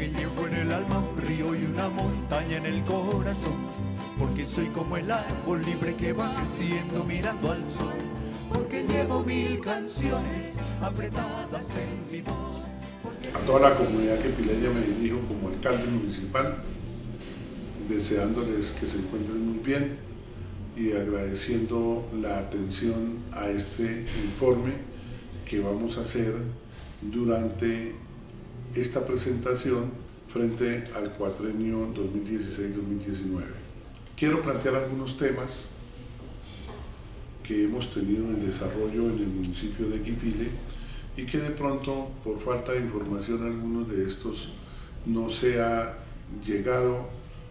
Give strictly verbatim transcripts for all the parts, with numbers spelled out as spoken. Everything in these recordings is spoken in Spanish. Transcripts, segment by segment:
porque llevo en el alma un río y una montaña en el corazón, porque soy como el árbol libre que va creciendo mirando al sol, porque llevo mil canciones apretadas en mi voz. A toda la comunidad quipileña me dirijo como alcalde municipal, deseándoles que se encuentren muy bien y agradeciendo la atención a este informe que vamos a hacer durante esta presentación frente al cuatrenio dos mil dieciséis dos mil diecinueve. Quiero plantear algunos temas que hemos tenido en desarrollo en el municipio de Quipile y que de pronto, por falta de información, algunos de estos no se ha llegado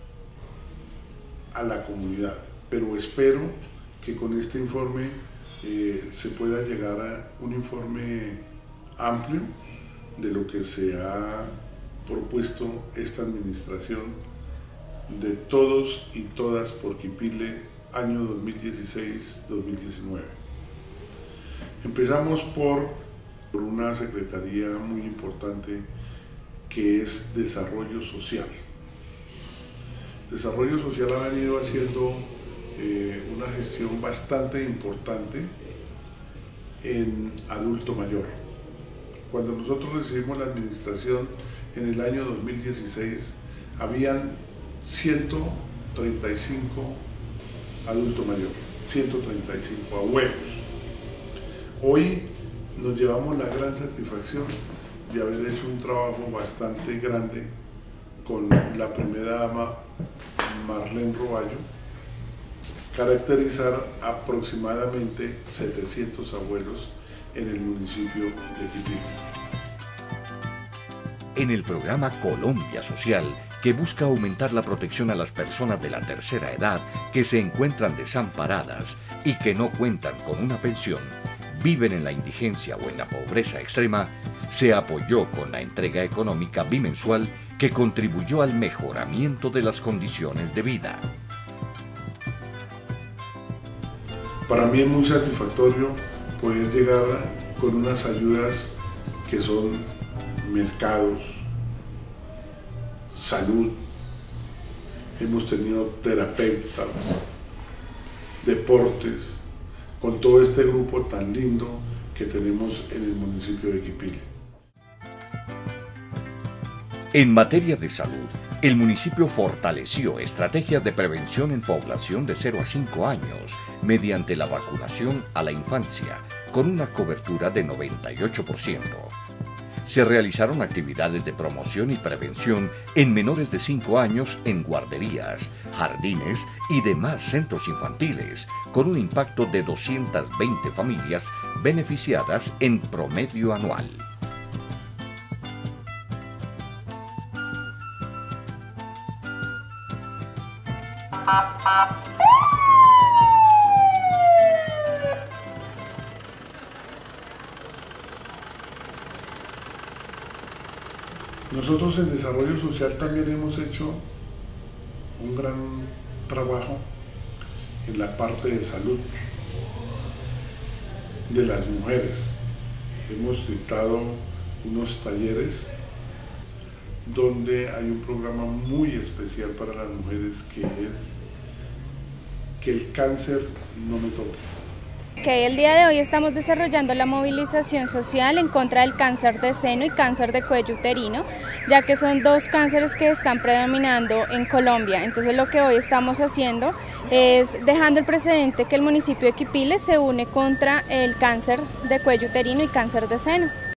a la comunidad. Pero espero que con este informe eh, se pueda llegar a un informe amplio de lo que se ha propuesto esta administración de todos y todas por Quipile año dos mil dieciséis dos mil diecinueve. Empezamos por, por una secretaría muy importante que es Desarrollo Social. Desarrollo Social ha venido haciendo eh, una gestión bastante importante en adulto mayor. Cuando nosotros recibimos la administración en el año dos mil dieciséis, habían ciento treinta y cinco adulto mayor, ciento treinta y cinco abuelos. Hoy nos llevamos la gran satisfacción de haber hecho un trabajo bastante grande con la primera dama Marlene Roballo, caracterizar aproximadamente setecientos abuelos en el municipio de Quipile. En el programa Colombia Social, que busca aumentar la protección a las personas de la tercera edad que se encuentran desamparadas y que no cuentan con una pensión, viven en la indigencia o en la pobreza extrema, se apoyó con la entrega económica bimensual que contribuyó al mejoramiento de las condiciones de vida. Para mí es muy satisfactorio poder llegar con unas ayudas que son mercados, salud, hemos tenido terapeutas, deportes, con todo este grupo tan lindo que tenemos en el municipio de Quipile. En materia de salud, el municipio fortaleció estrategias de prevención en población de cero a cinco años mediante la vacunación a la infancia, con una cobertura de noventa y ocho por ciento. Se realizaron actividades de promoción y prevención en menores de cinco años en guarderías, jardines y demás centros infantiles, con un impacto de doscientas veinte familias beneficiadas en promedio anual. Nosotros en Desarrollo Social también hemos hecho un gran trabajo en la parte de salud de las mujeres. Hemos dictado unos talleres donde hay un programa muy especial para las mujeres que es que el cáncer no me toque. Que el día de hoy estamos desarrollando la movilización social en contra del cáncer de seno y cáncer de cuello uterino, ya que son dos cánceres que están predominando en Colombia. Entonces lo que hoy estamos haciendo es dejando el precedente que el municipio de Quipile se une contra el cáncer de cuello uterino y cáncer de seno.